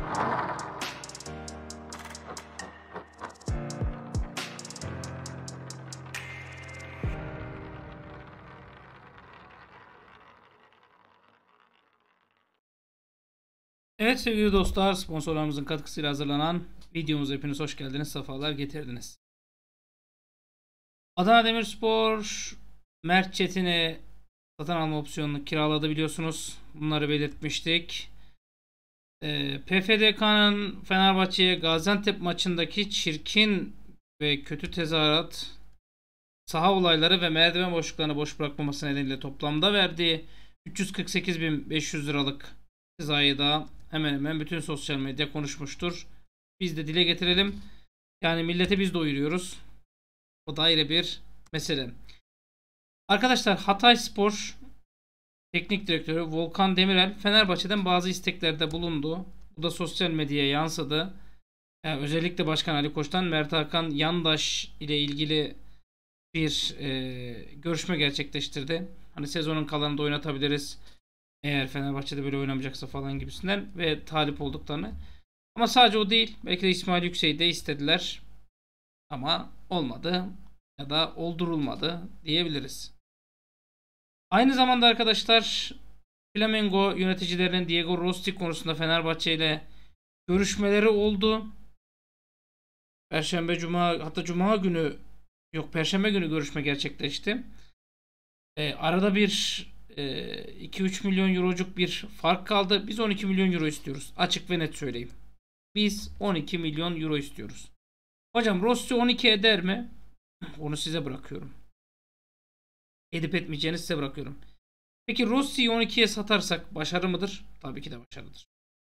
Evet sevgili dostlar, sponsorlarımızın katkısıyla hazırlanan videomuza hepiniz hoş geldiniz, sefalar getirdiniz. Adana Demirspor Mert Çetin'i satın alma opsiyonunu kiraladı biliyorsunuz. Bunları belirtmiştik. PFDK'nın Fenerbahçe'ye Gaziantep maçındaki çirkin ve kötü tezahürat, saha olayları ve merdiven boşluklarını boş bırakmaması nedeniyle toplamda verdiği 348.500 liralık cezayı da hemen hemen bütün sosyal medya konuşmuştur. Biz de dile getirelim. Yani millete biz doyuruyoruz. O da ayrı bir mesele. Arkadaşlar, Hatayspor Teknik Direktörü Volkan Demirel Fenerbahçe'den bazı isteklerde bulundu. Bu da sosyal medyaya yansıdı. Özellikle Başkan Ali Koç'tan Mert Hakan Yandaş ile ilgili bir görüşme gerçekleştirdi. Hani sezonun kalanında oynatabiliriz, eğer Fenerbahçe'de böyle oynamayacaksa falan gibisinden ve talip olduklarını. Ama sadece o değil. Belki de İsmail Yüksek'i de istediler. Ama olmadı ya da oldurulmadı diyebiliriz. Aynı zamanda arkadaşlar, Flamengo yöneticilerinin Diego Rossi konusunda Fenerbahçe ile görüşmeleri oldu. Perşembe, Cuma, hatta Cuma günü, yok Perşembe günü görüşme gerçekleşti. Arada bir 2-3 milyon eurocuk bir fark kaldı. Biz 12 milyon euro istiyoruz. Açık ve net söyleyeyim. Biz 12 milyon euro istiyoruz. Hocam Rossi 12 eder mi? Onu size bırakıyorum. Edip etmeyeceğini size bırakıyorum. Peki Rossi'yi 12'ye satarsak başarı mıdır? Tabii ki de başarıdır.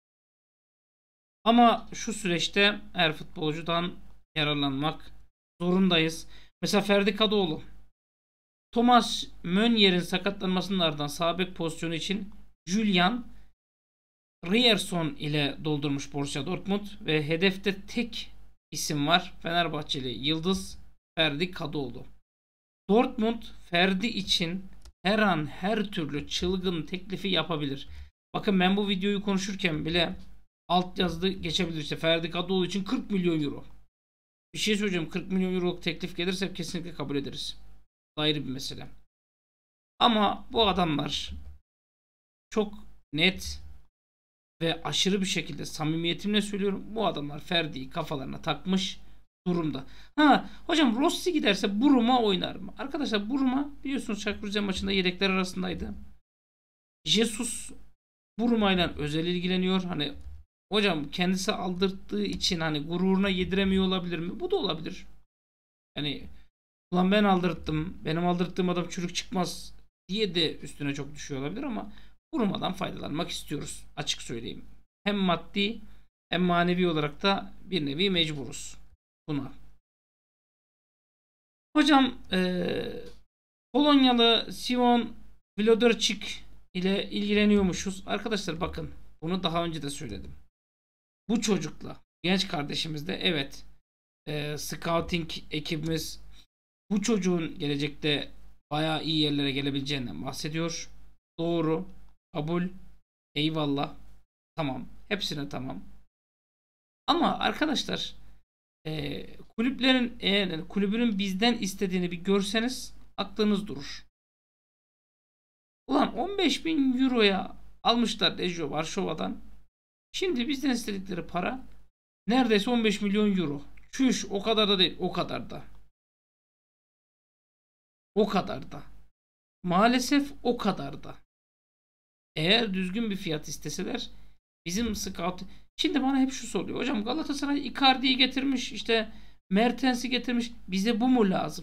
Ama şu süreçte her futbolcudan yararlanmak zorundayız. Mesela Ferdi Kadıoğlu, Thomas Mönier'in sakatlanmasının ardından sağ bek pozisyonu için Julian Ryerson ile doldurmuş Borussia Dortmund ve hedefte tek isim var. Fenerbahçeli yıldız Ferdi Kadıoğlu. Dortmund Ferdi için her an her türlü çılgın teklifi yapabilir. Bakın, ben bu videoyu konuşurken bile alt yazdı geçebilir, işte Ferdi Kadıoğlu için 40 milyon euro. Bir şey söyleyeceğim, 40 milyon euroluk teklif gelirse kesinlikle kabul ederiz. Ayrı bir mesele. Ama bu adamlar çok net ve aşırı bir şekilde, samimiyetimle söylüyorum, bu adamlar Ferdi'yi kafalarına takmış durumda. Ha hocam, Rossi giderse Buruma oynar mı? Arkadaşlar, Buruma biliyorsunuz Çaykur Rizespor maçında yedekler arasındaydı. Jesus Buruma ile özel ilgileniyor. Hani hocam kendisi aldırttığı için hani gururuna yediremiyor olabilir mi? Bu da olabilir. Yani ulan ben aldırttım, benim aldırttığım adam çürük çıkmaz diye de üstüne çok düşüyor olabilir ama Buruma'dan faydalanmak istiyoruz, açık söyleyeyim. Hem maddi hem manevi olarak da bir nevi mecburuz buna. Hocam Polonyalı Simon Wlodarczyk ile ilgileniyormuşuz. Arkadaşlar bakın, bunu daha önce de söyledim. Bu çocukla, genç kardeşimizle, evet, scouting ekibimiz bu çocuğun gelecekte bayağı iyi yerlere gelebileceğinden bahsediyor. Doğru. Kabul. Eyvallah. Tamam. Hepsine tamam. Ama arkadaşlar, kulüplerin, eğer kulübünün bizden istediğini bir görseniz aklınız durur. Ulan 15.000 euroya almışlar Lejio Varşova'dan. Şimdi bizden istedikleri para neredeyse 15 milyon euro. Çüş, o kadar da değil. O kadar da. O kadar da. Maalesef o kadar da. Eğer düzgün bir fiyat isteseler bizim scout... Şimdi bana hep şu soruyor. Hocam Galatasaray Icardi'yi getirmiş, işte Mertens'i getirmiş. Bize bu mu lazım?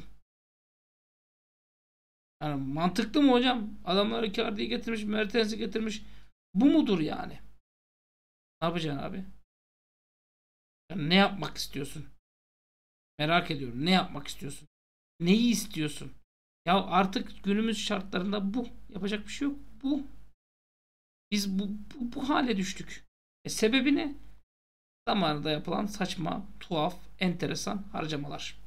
Yani mantıklı mı hocam? Adamlar Icardi'yi getirmiş, Mertens'i getirmiş. Bu mudur yani? Ne yapacaksın abi? Yani ne yapmak istiyorsun? Merak ediyorum. Ne yapmak istiyorsun? Neyi istiyorsun? Ya artık günümüz şartlarında bu. Yapacak bir şey yok. Bu. Biz bu hale düştük. Sebebi ne? Zamanında yapılan saçma, tuhaf, enteresan harcamalar.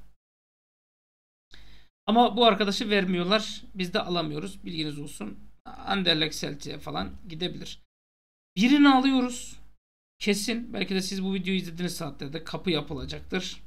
Ama bu arkadaşı vermiyorlar. Biz de alamıyoruz. Bilginiz olsun. Anderlecht Celtic'e falan gidebilir. Birini alıyoruz. kesin. Belki de siz bu videoyu izlediğiniz saatlerde kapı yapılacaktır.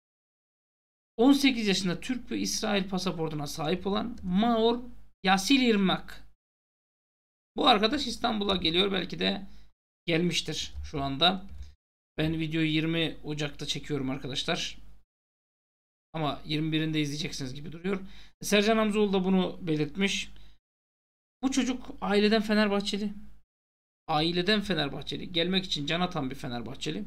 18 yaşında Türk ve İsrail pasaportuna sahip olan Maor Yasilirmak. Bu arkadaş İstanbul'a geliyor. Belki de gelmiştir şu anda. Ben videoyu 20 Ocak'ta çekiyorum arkadaşlar. Ama 21'inde izleyeceksiniz gibi duruyor. Sercan Hamzoğlu da bunu belirtmiş. Bu çocuk aileden Fenerbahçeli. Aileden Fenerbahçeli. Gelmek için can atan bir Fenerbahçeli.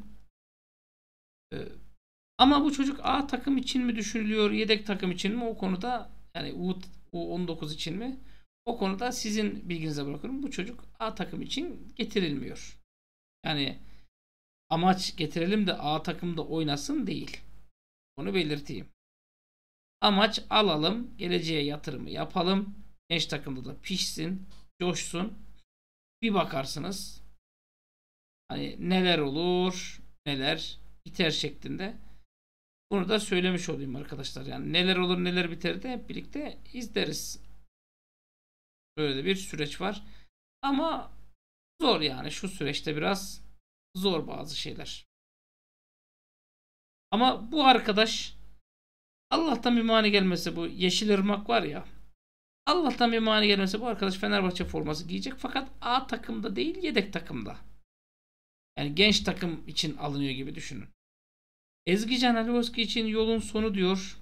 Ama bu çocuk A takım için mi düşünülüyor, yedek takım için mi, o konuda yani U19 için mi? O konuda sizin bilginize bırakıyorum. Bu çocuk A takım için getirilmiyor. Yani amaç getirelim de A takımda oynasın değil. Onu belirteyim. Amaç alalım, geleceğe yatırımı yapalım. Genç takımda da pişsin, coşsun. Bir bakarsınız hani neler olur, neler biter şeklinde. Bunu da söylemiş olayım arkadaşlar. Yani neler olur neler biter de hep birlikte izleriz. Böyle bir süreç var. Ama zor yani, şu süreçte biraz zor bazı şeyler. Ama bu arkadaş, Allah'tan bir mani gelmese, bu Yeşilırmak var ya, Allah'tan bir mani gelmese bu arkadaş Fenerbahçe forması giyecek, fakat A takımda değil, yedek takımda. Yani genç takım için alınıyor gibi düşünün. Ezgican Alioski için yolun sonu diyor.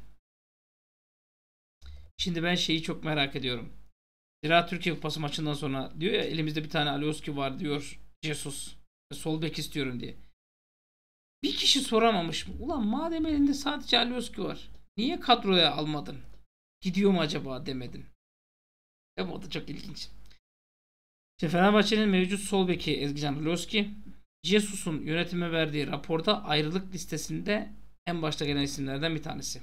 Şimdi ben şeyi çok merak ediyorum. Zira Türkiye Kupası maçından sonra diyor ya, elimizde bir tane Alioski var diyor Jesus. Sol bek istiyorum diye. Bir kişi soramamış mı? Ulan madem elinde sadece Alioski var, niye kadroya almadın? Gidiyor mu acaba demedin. Ama o da çok ilginç. İşte Fenerbahçe'nin mevcut sol beki Ezgican Alioski, Jesus'un yönetime verdiği raporda ayrılık listesinde en başta gelen isimlerden bir tanesi.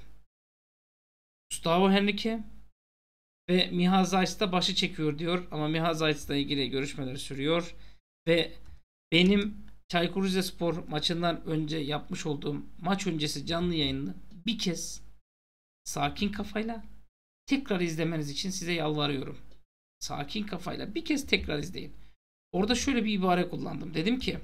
Gustavo Henrique ve Miha Zayt da başı çekiyor diyor, ama Miha Zayt'la ilgili görüşmeler sürüyor ve benim Çaykur Rizespor maçından önce yapmış olduğum maç öncesi canlı yayını bir kez sakin kafayla tekrar izlemeniz için size yalvarıyorum. Sakin kafayla bir kez tekrar izleyin. Orada şöyle bir ibare kullandım. Dedim ki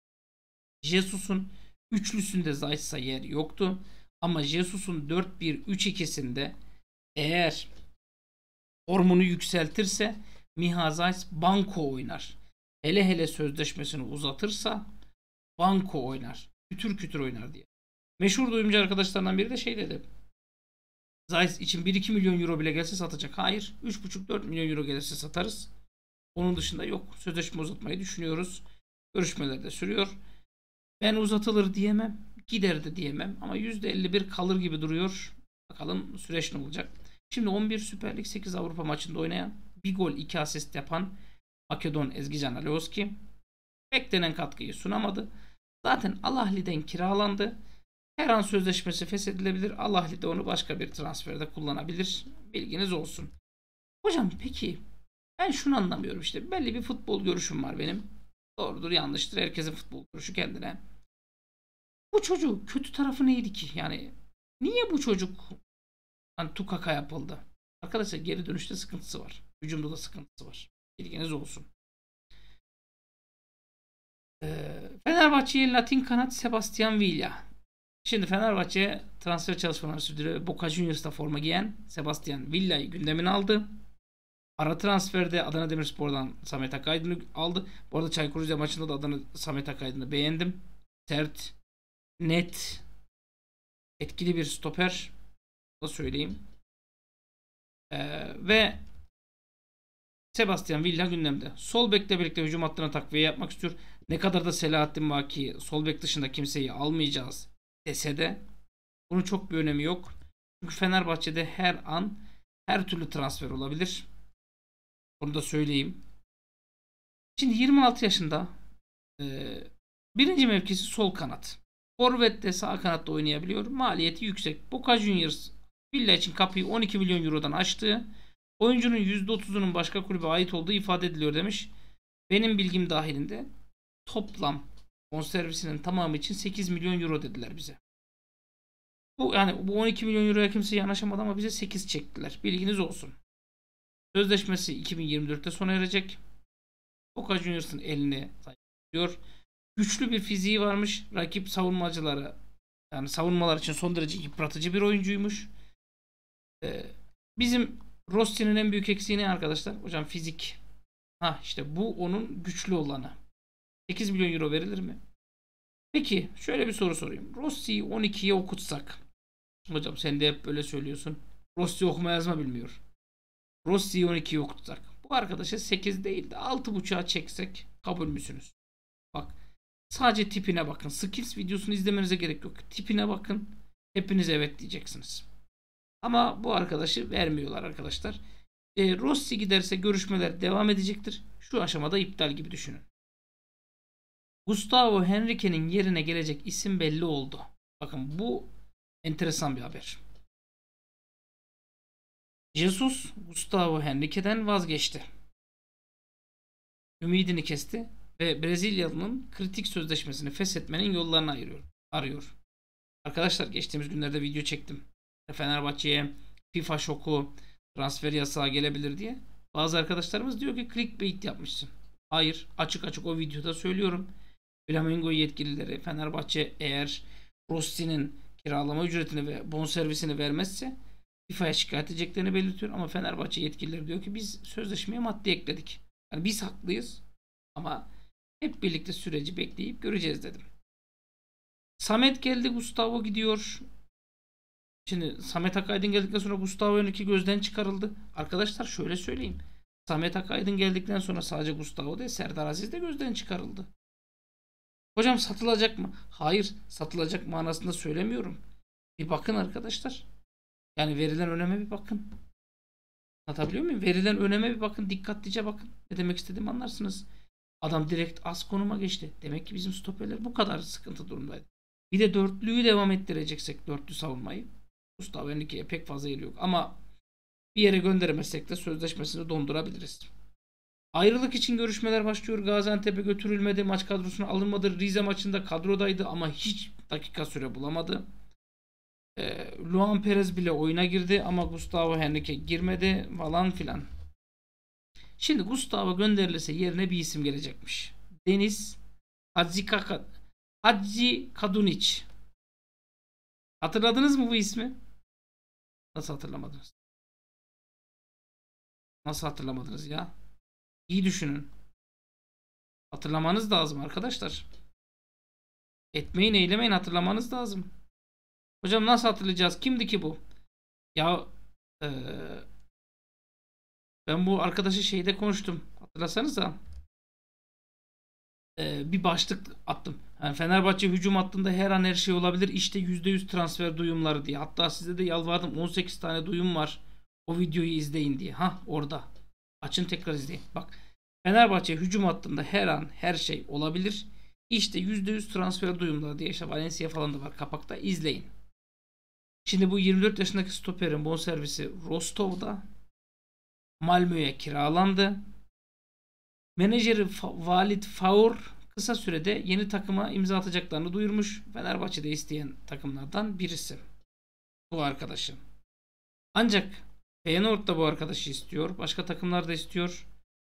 Jesus'un üçlüsünde Zayt'sa yer yoktu. Ama Jesus'un 4-1-3-2'sinde eğer formunu yükseltirse Miha Zayt banko oynar. Hele hele sözleşmesini uzatırsa banko oynar. Kütür kütür oynar diye. Meşhur duyumcu arkadaşlarından biri de şey dedi. Zayt için 1-2 milyon euro bile gelse satacak. Hayır. 3,5-4 milyon euro gelirse satarız. Onun dışında yok. Sözleşme uzatmayı düşünüyoruz. Görüşmeler de sürüyor. Ben uzatılır diyemem. Gider de diyemem. Ama %51 kalır gibi duruyor. Bakalım süreç ne olacak. Şimdi 11 Süper Lig 8 Avrupa maçında oynayan, bir gol 2 asist yapan Makedon Ezgican Alioski beklenen katkıyı sunamadı. Zaten Al Ahly'den kiralandı. Her an sözleşmesi feshedilebilir. Al Ahly de onu başka bir transferde kullanabilir. Bilginiz olsun. Hocam peki ben şunu anlamıyorum, işte belli bir futbol görüşüm var benim. Doğrudur yanlıştır, herkesin futbol görüşü kendine. Bu çocuğun kötü tarafı neydi ki? Yani niye bu çocuk hani tukaka yapıldı? Arkadaşlar geri dönüşte sıkıntısı var. Hücumda da sıkıntısı var. Bilginiz olsun. Fenerbahçe'ye Latin kanat Sebastian Villa. Şimdi Fenerbahçe transfer çalışmalarını sürdürüyor. Boca Juniors'ta forma giyen Sebastian Villa'yı gündemine aldı. Ara transferde Adana Demirspor'dan Samet Akaydın'ı aldı. Bu arada Çaykur Rize maçında da Adana Samet Akaydın'ı beğendim. Sert, net, etkili bir stoper. Da söyleyeyim. Ve Sebastian Villa gündemde. Sol bekle birlikte hücum hattına takviye yapmak istiyor. Ne kadar da Selahattin Baki sol bek dışında kimseyi almayacağız dese de bunun çok bir önemi yok. Çünkü Fenerbahçe'de her an her türlü transfer olabilir. Onu da söyleyeyim. Şimdi 26 yaşında, birinci mevkisi sol kanat. Forvet de sağ kanatta oynayabiliyor. Maliyeti yüksek. Boca Juniors Villa için kapıyı 12 milyon eurodan açtı. Oyuncunun %30'unun başka kulübe ait olduğu ifade ediliyor demiş. Benim bilgim dahilinde toplam bonservisinin tamamı için 8 milyon euro dediler bize. Bu 12 milyon euroya kimse yanaşamadı ama bize 8 çektiler. Bilginiz olsun. Sözleşmesi 2024'te sona erecek. Boca Juniors'ın eline sayıyor. Güçlü bir fiziği varmış. Rakip savunmacılara, yani savunmalar için son derece yıpratıcı bir oyuncuymuş. Bizim Rossi'nin en büyük eksiği ne arkadaşlar? Hocam fizik. Ha işte bu onun güçlü olanı. 8 milyon euro verilir mi? Peki şöyle bir soru sorayım. Rossi'yi 12'ye okutsak. Hocam sen de hep böyle söylüyorsun. Rossi okuma yazma bilmiyor. Rossi'yi 12'ye okutsak. Bu arkadaşa 8 değil de 6.5'a çeksek kabul müsünüz? Bak, sadece tipine bakın. Skills videosunu izlemenize gerek yok. Tipine bakın. Hepiniz evet diyeceksiniz. Ama bu arkadaşı vermiyorlar arkadaşlar. Rossi giderse görüşmeler devam edecektir. Şu aşamada iptal gibi düşünün. Gustavo Henrique'nin yerine gelecek isim belli oldu. Bakın bu enteresan bir haber. Jesus Gustavo Henrique'den vazgeçti. Ümidini kesti ve Brezilyalı'nın kritik sözleşmesini feshetmenin yollarını arıyor. Arkadaşlar geçtiğimiz günlerde video çektim. Fenerbahçe'ye FIFA şoku, transfer yasağı gelebilir diye. Bazı arkadaşlarımız diyor ki clickbait yapmışsın. Hayır, açık açık o videoda söylüyorum. Flamengo yetkilileri Fenerbahçe eğer Rossi'nin kiralama ücretini ve bonservisini vermezse FIFA'ya şikayet edeceklerini belirtiyor. Ama Fenerbahçe yetkilileri diyor ki biz sözleşmeye madde ekledik. Yani biz haklıyız ama hep birlikte süreci bekleyip göreceğiz dedim. Samet geldi, Gustavo gidiyor. Şimdi Samet Akaydın geldikten sonra Gustavo Henrique gözden çıkarıldı. Arkadaşlar şöyle söyleyeyim. Samet Akaydın geldikten sonra sadece Gustavo değil, Serdar Aziz de gözden çıkarıldı. Hocam satılacak mı? Hayır, satılacak manasında söylemiyorum. Bir bakın arkadaşlar. Yani verilen öneme bir bakın. Anlatabiliyor muyum? Verilen öneme bir bakın. Dikkatlice bakın. Ne demek istediğimi anlarsınız. Adam direkt az konuma geçti. Demek ki bizim stoperler bu kadar sıkıntı durumdaydı. Bir de dörtlüyü devam ettireceksek, dörtlü savunmayı, Gustavo Henrique'ye pek fazla yeri yok. Ama bir yere gönderemezsek de sözleşmesini dondurabiliriz. Ayrılık için görüşmeler başlıyor. Gaziantep'e götürülmedi. Maç kadrosuna alınmadı. Rize maçında kadrodaydı ama hiç dakika süre bulamadı. Luan Perez bile oyuna girdi ama Gustavo Henrique girmedi falan filan. Şimdi Gustavo gönderilirse yerine bir isim gelecekmiş. Deniz Hacı Kadunic. Hatırladınız mı bu ismi? Nasıl hatırlamadınız? Nasıl hatırlamadınız ya? İyi düşünün. Hatırlamanız lazım arkadaşlar. Etmeyin eylemeyin, hatırlamanız lazım. Hocam nasıl hatırlayacağız? Kimdi ki bu? Ya ben bu arkadaşı şeyde konuştum. Hatırlasanıza. Bir başlık attım. Yani Fenerbahçe hücum hattında her an her şey olabilir. İşte %100 transfer duyumları diye. Hatta size de yalvardım. 18 tane duyum var. O videoyu izleyin diye. Ha orada. Açın tekrar izleyin. Bak. Fenerbahçe hücum hattında her an her şey olabilir. İşte %100 transfer duyumları diye. İşte Valencia falan da var kapakta. İzleyin. Şimdi bu 24 yaşındaki stoperin bonservisi Rostov'da. Malmö'ye kiralandı. Menajeri Valit Faur kısa sürede yeni takıma imza atacaklarını duyurmuş. Fenerbahçe'de isteyen takımlardan birisi. Bu arkadaşı. Ancak Feyenoord da bu arkadaşı istiyor. Başka takımlar da istiyor.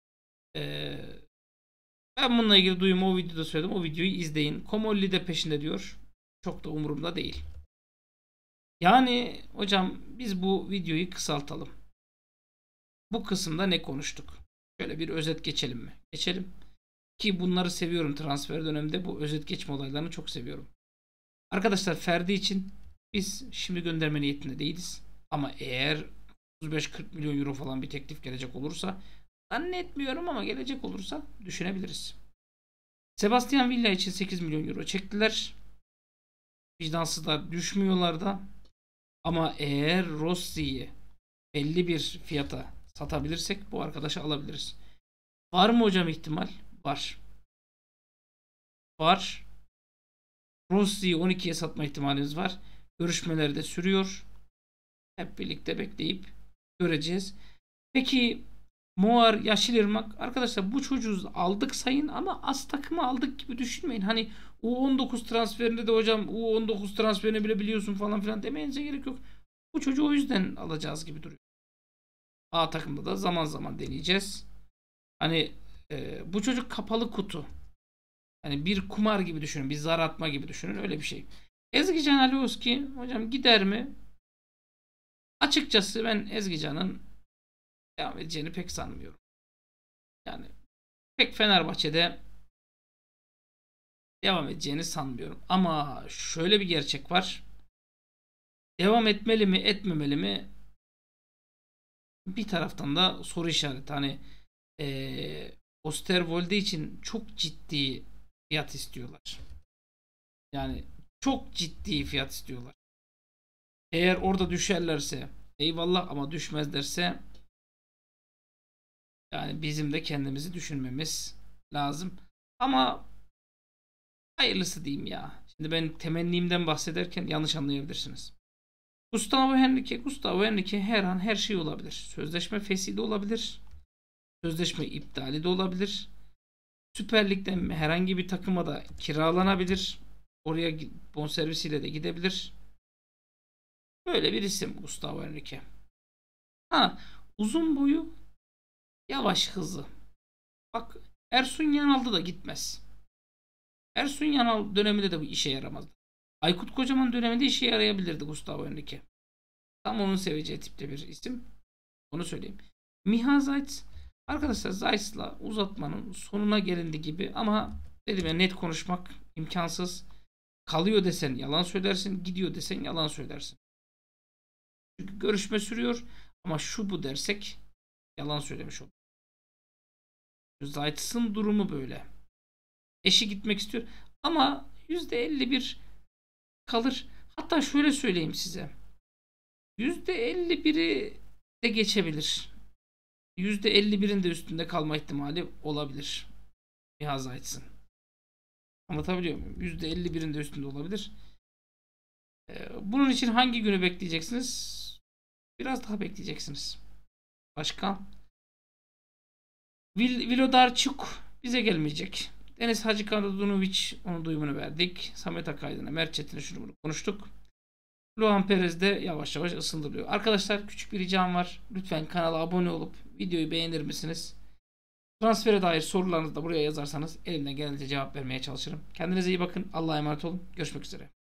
Ben bununla ilgili duyumu o videoda söyledim. O videoyu izleyin. Komolli de peşinde diyor. Çok da umurumda değil. Yani hocam biz bu videoyu kısaltalım. Bu kısımda ne konuştuk? Şöyle bir özet geçelim mi? Geçelim. Ki bunları seviyorum transfer döneminde. Bu özet geçme olaylarını çok seviyorum. Arkadaşlar Ferdi için biz şimdi gönderme niyetinde değiliz. Ama eğer 35-40 milyon euro falan bir teklif gelecek olursa, zannetmiyorum ama gelecek olursa düşünebiliriz. Sebastian Villa için 8 milyon euro çektiler. Vicdansızlar düşmüyorlar da. Ama eğer Rossi'yi belli bir fiyata satabilirsek bu arkadaşı alabiliriz. Var mı hocam ihtimal? Var. Var. Rossi'yi 12'ye satma ihtimalimiz var. Görüşmeler de sürüyor. Hep birlikte bekleyip göreceğiz. Peki Moar, Yeşilırmak arkadaşlar bu çocuğu aldık sayın ama az takımı aldık gibi düşünmeyin. Hani U19 transferinde de hocam U19 transferini bile biliyorsun falan filan demeyinize gerek yok. Bu çocuğu o yüzden alacağız gibi duruyor. A takımda da zaman zaman deneyeceğiz. Hani bu çocuk kapalı kutu. Yani bir kumar gibi düşünün. Bir zar atma gibi düşünün. Öyle bir şey. Ezgican Alioski hocam gider mi? Açıkçası ben Ezgican'ın devam edeceğini pek sanmıyorum. Yani pek Fenerbahçe'de devam edeceğini sanmıyorum. Ama şöyle bir gerçek var. Devam etmeli mi, etmemeli mi? Bir taraftan da soru işareti. Hani Osterwolde için çok ciddi fiyat istiyorlar. Yani çok ciddi fiyat istiyorlar. Eğer orada düşerlerse eyvallah, ama düşmezlerse yani bizim de kendimizi düşünmemiz lazım. Ama hayırlısı diyeyim ya. Şimdi ben temennimden bahsederken yanlış anlayabilirsiniz. Gustavo Henrique her an her şey olabilir. Sözleşme fesih de olabilir. Sözleşme iptali de olabilir. Süper Lig'den herhangi bir takıma da kiralanabilir. Oraya bonservisiyle de gidebilir. Böyle bir isim Gustavo Henrique. Ha, uzun boyu, yavaş hızlı. Bak, Ersun Yanal'da da gitmez. Ersun Yanal döneminde de bu işe yaramazdı. Aykut Kocaman döneminde işe yarayabilirdi Gustavo Henrique. Tam onun seveceği tipte bir isim. Onu söyleyeyim. Miha Zayt. Arkadaşlar, Zayt'la uzatmanın sonuna gelindi gibi, ama dedim ya, net konuşmak imkansız. Kalıyor desen yalan söylersin. Gidiyor desen yalan söylersin. Çünkü görüşme sürüyor, ama şu bu dersek yalan söylemiş olur. Zayt'sın durumu böyle. Eşi gitmek istiyor, ama %51 kalır. Hatta şöyle söyleyeyim size. %51'i de geçebilir. %51'in de üstünde kalma ihtimali olabilir. Nihat Zayt'sın. Anlatabiliyor muyum? %51'in de üstünde olabilir. Bunun için hangi günü bekleyeceksiniz? Biraz daha bekleyeceksiniz. Başka? Vilodarçuk bize gelmeyecek. Deniz Hacıkaradunovic, onun duyumunu verdik. Samet Akaydın'a, Mert Çetin'e şunu bunu konuştuk. Luan Perez de yavaş yavaş ısındırılıyor. Arkadaşlar, küçük bir ricam var. Lütfen kanala abone olup videoyu beğenir misiniz? Transfere dair sorularınızı da buraya yazarsanız elimden gelince cevap vermeye çalışırım. Kendinize iyi bakın. Allah'a emanet olun. Görüşmek üzere.